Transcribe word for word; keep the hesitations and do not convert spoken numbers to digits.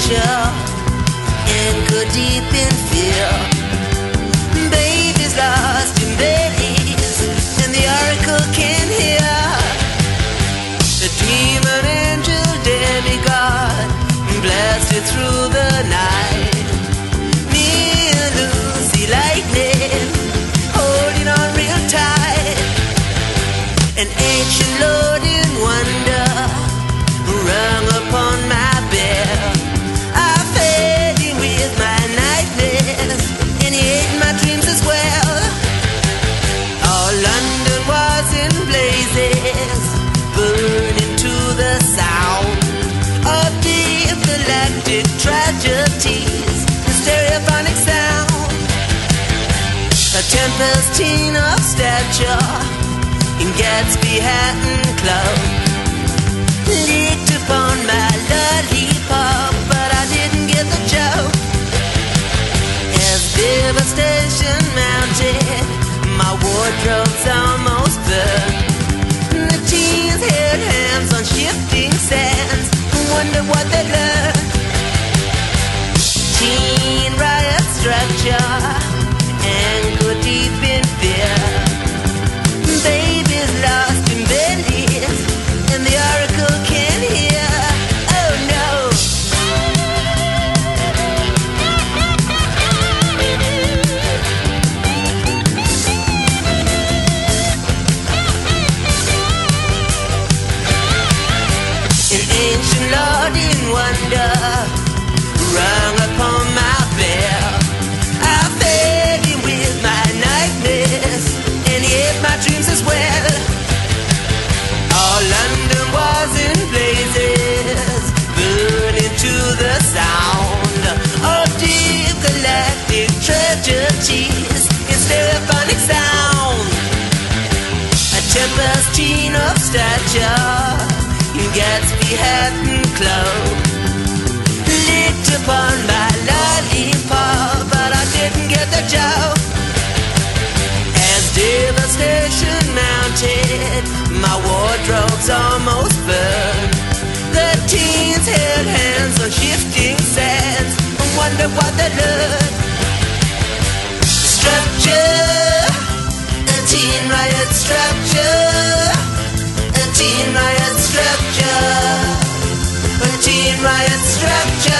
structure anchored deep in fear. Baby's lost in bodies, and the oracle can't hear. The demon angel demigod blasted through the night. Me and Lucy lightning holding on real tight. An ancient lord in wonder rung upon my bed. I fed him with my nightmares, and he ate my dreams as well. All London was in blazes, burning to the sound of deep galactic tragedies, the stereophonic sound. A tempest of stature in Gatsby hat and cloak leaked upon my lollipop, but I didn't get the joke. As devastation mounted, my wardrobe's almost burned. The teens held hands on shifting sands and wonder what they learned. Teen riot structure anchored deep in fear. Baby's lost in bellies, and the oracle can't hear. Oh no. An ancient lord in wonder rung upon my bell. I fed him with my nightmares, and he ate my dreams as well. All London was in blazes, burning to the sound of deep galactic tragedies in stereophonic sound. A tempest of stature in Gatsby hat and cloak licked upon my lollipop, but I didn't get the joke. As devastation mounted, my wardrobe's almost burned. The teens held hands on shifting sands and wondered what they learned. Structure, a teen riot structure, a teen riot structure, a teen riot structure.